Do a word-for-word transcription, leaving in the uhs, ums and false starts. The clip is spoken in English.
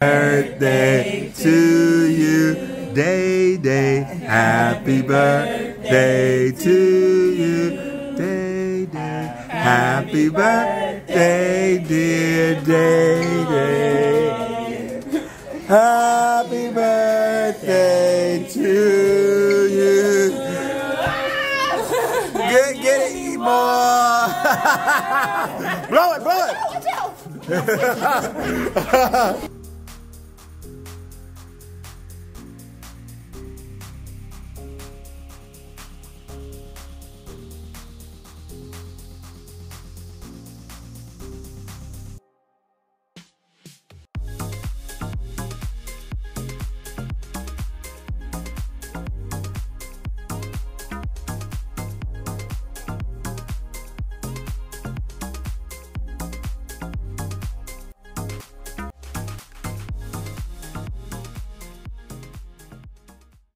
Birthday to you, Day Day. Happy birthday to you, Day Day. Happy birthday, dear Day Day. Happy birthday to you. Get, get it, eat more. Blow it, blow it.